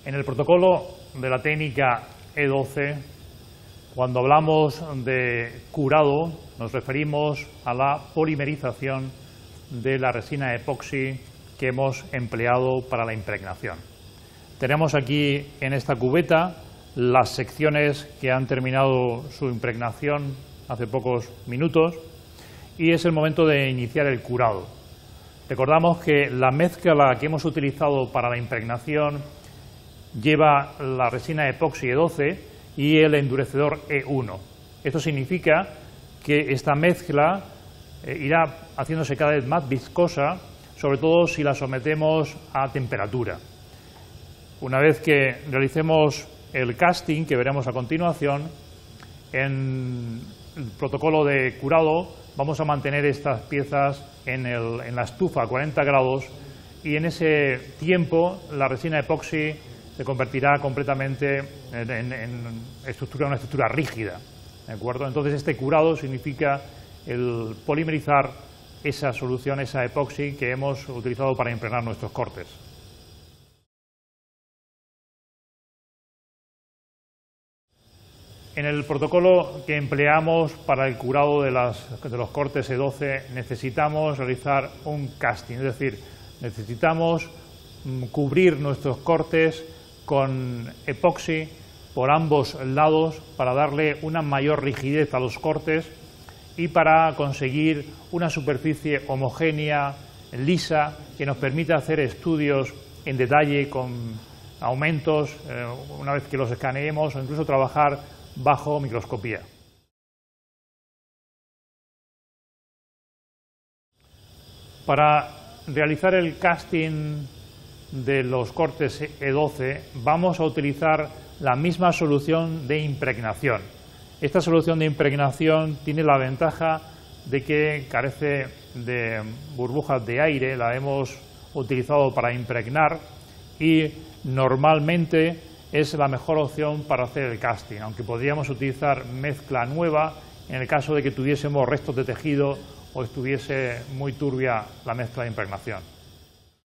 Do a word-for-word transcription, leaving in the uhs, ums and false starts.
En el protocolo de la técnica E doce, cuando hablamos de curado, nos referimos a la polimerización de la resina epoxi que hemos empleado para la impregnación. Tenemos aquí en esta cubeta las secciones que han terminado su impregnación hace pocos minutos y es el momento de iniciar el curado. Recordamos que la mezcla que hemos utilizado para la impregnación lleva la resina epoxi E doce y el endurecedor E uno. Esto significa que esta mezcla eh, irá haciéndose cada vez más viscosa, sobre todo si la sometemos a temperatura. Una vez que realicemos el casting, que veremos a continuación, en el protocolo de curado vamos a mantener estas piezas en, el, en la estufa a cuarenta grados y en ese tiempo la resina epoxi se convertirá completamente en, en, en estructura, una estructura rígida, ¿de acuerdo? Entonces este curado significa el polimerizar esa solución, esa epoxi que hemos utilizado para impregnar nuestros cortes. En el protocolo que empleamos para el curado de, las, de los cortes E doce necesitamos realizar un casting, es decir, necesitamos cubrir nuestros cortes con epoxi por ambos lados para darle una mayor rigidez a los cortes y para conseguir una superficie homogénea, lisa, que nos permita hacer estudios en detalle con aumentos eh, una vez que los escaneemos o incluso trabajar bajo microscopía. Para realizar el casting de los cortes E doce vamos a utilizar la misma solución de impregnación. Esta solución de impregnación tiene la ventaja de que carece de burbujas de aire, la hemos utilizado para impregnar y normalmente es la mejor opción para hacer el casting, aunque podríamos utilizar mezcla nueva en el caso de que tuviésemos restos de tejido o estuviese muy turbia la mezcla de impregnación.